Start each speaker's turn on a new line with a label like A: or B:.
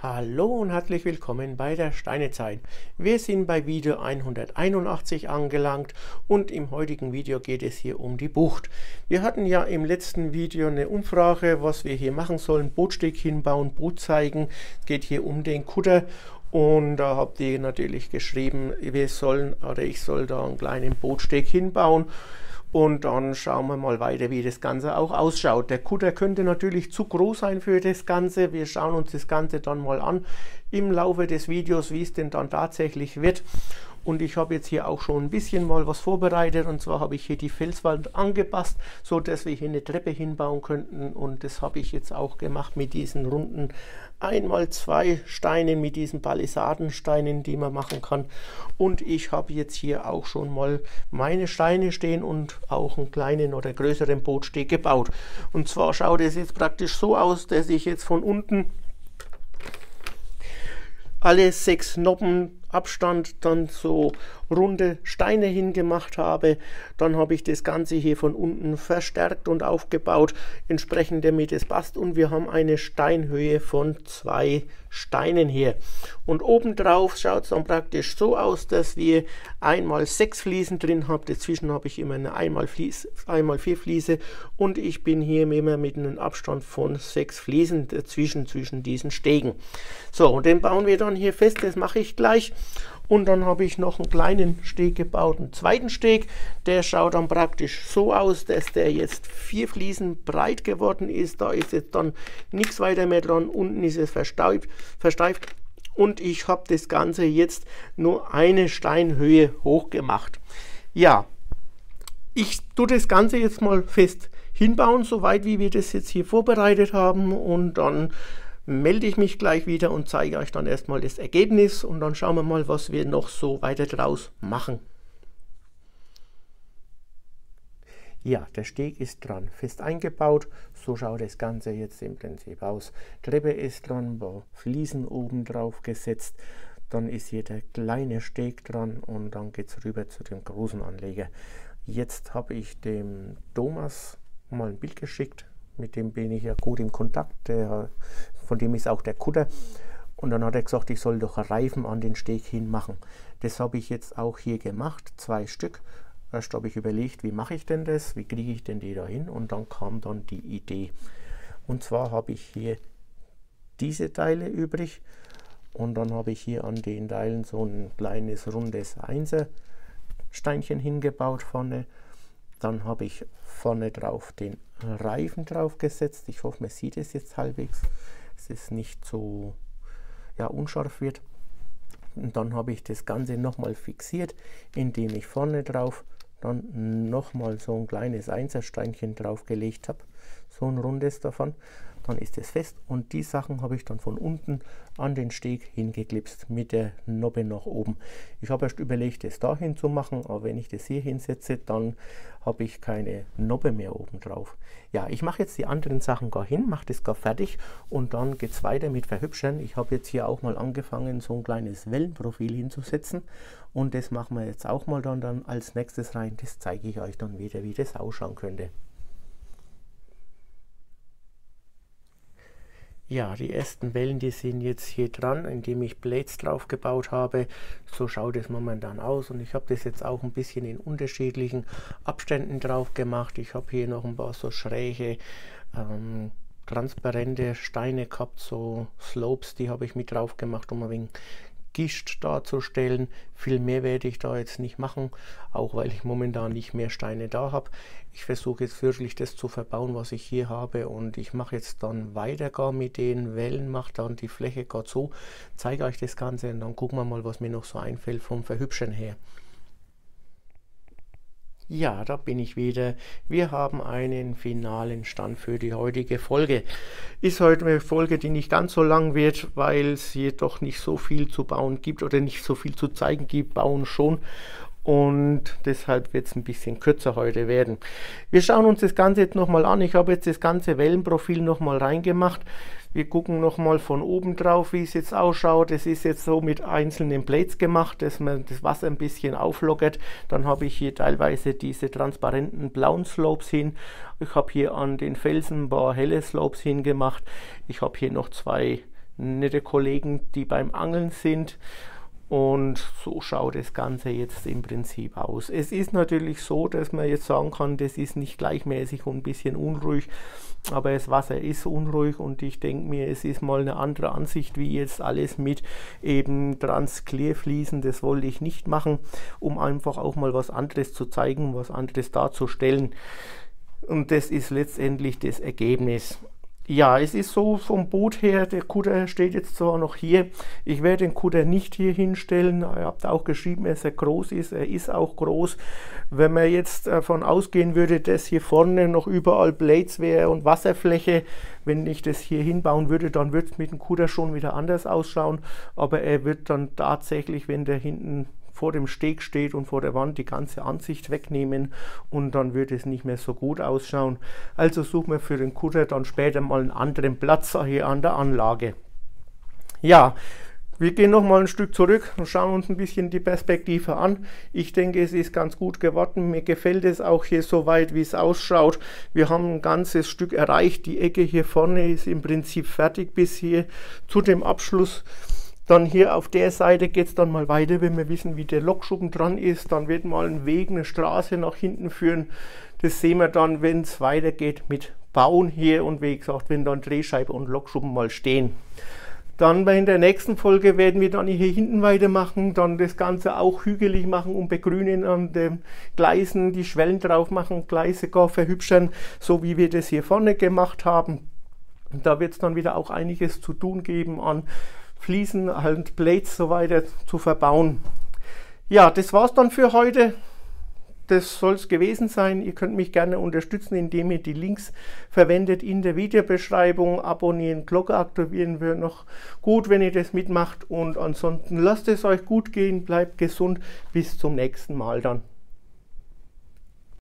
A: Hallo und herzlich willkommen bei der Steinezeit. Wir sind bei Video 181 angelangt und im heutigen Video geht es hier um die Bucht. Wir hatten ja im letzten Video eine Umfrage, was wir hier machen sollen. Bootsteg hinbauen, Boot zeigen. Es geht hier um den Kutter. Und da habt ihr natürlich geschrieben, ich soll da einen kleinen Bootsteg hinbauen. Und dann schauen wir mal weiter, wie das Ganze auch ausschaut. Der Kutter könnte natürlich zu groß sein für das Ganze. Wir schauen uns das Ganze dann mal an im Laufe des Videos, wie es denn dann tatsächlich wird. Und ich habe jetzt hier auch schon ein bisschen mal was vorbereitet. Und zwar habe ich hier die Felswand angepasst, so dass wir hier eine Treppe hinbauen könnten. Und das habe ich jetzt auch gemacht mit diesen runden 1x2 Steinen, mit diesen Palisadensteinen, die man machen kann. Und ich habe jetzt hier auch schon mal meine Steine stehen und auch einen kleinen oder größeren Bootsteg gebaut. Und zwar schaut es jetzt praktisch so aus, dass ich jetzt von unten alle 6 Noppen Abstand dann so runde Steine hingemacht habe. Dann habe ich das Ganze hier von unten verstärkt und aufgebaut, entsprechend damit es passt. Und wir haben eine Steinhöhe von 2 Steinen hier. Und obendrauf schaut es dann praktisch so aus, dass wir 1x6 Fliesen drin haben. Dazwischen habe ich immer eine 1x4 Fliese und ich bin hier immer mit einem Abstand von 6 Fliesen zwischen diesen Stegen. So, und den bauen wir dann hier fest, das mache ich gleich. Und dann habe ich noch einen kleinen Steg gebaut, einen zweiten Steg. Der schaut dann praktisch so aus, dass der jetzt 4 Fliesen breit geworden ist. Da ist jetzt dann nichts weiter mehr dran. Unten ist es versteift. Und ich habe das Ganze jetzt nur eine Steinhöhe hoch gemacht. Ja, ich tue das Ganze jetzt mal fest hinbauen, soweit wie wir das jetzt hier vorbereitet haben. Und dann melde ich mich gleich wieder und zeige euch dann erstmal das Ergebnis und dann schauen wir mal, was wir noch so weiter draus machen. Ja, der Steg ist dran fest eingebaut, so schaut das Ganze jetzt im Prinzip aus. Treppe ist dran, ein paar Fliesen oben drauf gesetzt, dann ist hier der kleine Steg dran und dann geht es rüber zu dem großen Anleger. Jetzt habe ich dem Thomas mal ein Bild geschickt. Mit dem bin ich ja gut im Kontakt, von dem ist auch der Kutter. Und dann hat er gesagt, ich soll doch Reifen an den Steg hin machen. Das habe ich jetzt auch hier gemacht, 2 Stück. Erst habe ich überlegt, wie mache ich denn das, wie kriege ich denn die da hin? Und dann kam dann die Idee. Und zwar habe ich hier diese Teile übrig. Und dann habe ich hier an den Teilen so ein kleines rundes 1er Steinchen hingebaut vorne. Dann habe ich vorne drauf den Reifen drauf gesetzt. Ich hoffe, man sieht es jetzt halbwegs, dass es nicht so unscharf wird. Und dann habe ich das Ganze nochmal fixiert, indem ich vorne drauf dann nochmal so ein kleines 1er Steinchen drauf gelegt habe. So ein rundes davon. Dann ist es fest und die Sachen habe ich dann von unten an den Steg hingeklipst mit der Noppe nach oben. Ich habe erst überlegt, das dahin zu machen, aber wenn ich das hier hinsetze, dann habe ich keine Noppe mehr oben drauf. Ja, ich mache jetzt die anderen Sachen gar hin, mache das gar fertig und dann geht es weiter mit Verhübschern. Ich habe jetzt hier auch mal angefangen, so ein kleines Wellenprofil hinzusetzen und das machen wir jetzt auch mal dann als nächstes rein. Das zeige ich euch dann wieder, wie das ausschauen könnte. Ja, die ersten Wellen, die sind jetzt hier dran, indem ich Blades drauf gebaut habe. So schaut es momentan aus und ich habe das jetzt auch ein bisschen in unterschiedlichen Abständen drauf gemacht. Ich habe hier noch ein paar so schräge, transparente Steine gehabt, so Slopes, die habe ich mit drauf gemacht, um ein wenig Gischt darzustellen. Viel mehr werde ich da jetzt nicht machen, auch weil ich momentan nicht mehr Steine da habe. Ich versuche jetzt wirklich das zu verbauen, was ich hier habe und ich mache jetzt dann weiter gar mit den Wellen, mache dann die Fläche gerade so, zeige euch das Ganze und dann gucken wir mal, was mir noch so einfällt vom Verhübschen her. Ja, da bin ich wieder. Wir haben einen finalen Stand für die heutige Folge. Ist heute eine Folge, die nicht ganz so lang wird, weil es hier doch nicht so viel zu bauen gibt oder nicht so viel zu zeigen gibt. Bauen schon. Und deshalb wird es ein bisschen kürzer heute werden. Wir schauen uns das Ganze jetzt nochmal an. Ich habe jetzt das ganze Wellenprofil nochmal reingemacht. Wir gucken nochmal von oben drauf, wie es jetzt ausschaut. Es ist jetzt so mit einzelnen Blades gemacht, dass man das Wasser ein bisschen auflockert. Dann habe ich hier teilweise diese transparenten blauen Slopes hin. Ich habe hier an den Felsen ein paar helle Slopes hingemacht. Ich habe hier noch 2 nette Kollegen, die beim Angeln sind. Und so schaut das Ganze jetzt im Prinzip aus. Es ist natürlich so, dass man jetzt sagen kann, das ist nicht gleichmäßig und ein bisschen unruhig, aber das Wasser ist unruhig und ich denke mir, es ist mal eine andere Ansicht, wie jetzt alles mit eben Trans-Clear-Fliesen. Das wollte ich nicht machen, um einfach auch mal was anderes zu zeigen, was anderes darzustellen. Und das ist letztendlich das Ergebnis. Ja, es ist so vom Boot her, der Kutter steht jetzt zwar noch hier, ich werde den Kutter nicht hier hinstellen, ihr habt auch geschrieben, dass er groß ist, er ist auch groß. Wenn man jetzt davon ausgehen würde, dass hier vorne noch überall Blades wäre und Wasserfläche, wenn ich das hier hinbauen würde, dann würde es mit dem Kutter schon wieder anders ausschauen, aber er wird dann tatsächlich, wenn der hinten vor dem Steg steht und vor der Wand, die ganze Ansicht wegnehmen und dann wird es nicht mehr so gut ausschauen. Also suchen wir für den Kutter dann später mal einen anderen Platz hier an der Anlage. Ja, wir gehen noch mal ein Stück zurück und schauen uns ein bisschen die Perspektive an. Ich denke, es ist ganz gut geworden. Mir gefällt es auch hier so weit, wie es ausschaut. Wir haben ein ganzes Stück erreicht. Die Ecke hier vorne ist im Prinzip fertig bis hier zu dem Abschluss. Dann hier auf der Seite geht es dann mal weiter, wenn wir wissen, wie der Lokschuppen dran ist. Dann wird mal ein Weg, eine Straße nach hinten führen. Das sehen wir dann, wenn es weitergeht mit Bauen hier und wie gesagt, wenn dann Drehscheibe und Lokschuppen mal stehen. Dann in der nächsten Folge werden wir dann hier hinten weitermachen, dann das Ganze auch hügelig machen und begrünen an den Gleisen, die Schwellen drauf machen, Gleise gar verhübschern, so wie wir das hier vorne gemacht haben. Da wird es dann wieder auch einiges zu tun geben an Fliesen, halt Blades so weiter zu verbauen. Ja, das war's dann für heute. Das soll es gewesen sein. Ihr könnt mich gerne unterstützen, indem ihr die Links verwendet in der Videobeschreibung. Abonnieren, Glocke aktivieren wäre noch gut, wenn ihr das mitmacht. Und ansonsten lasst es euch gut gehen, bleibt gesund. Bis zum nächsten Mal dann.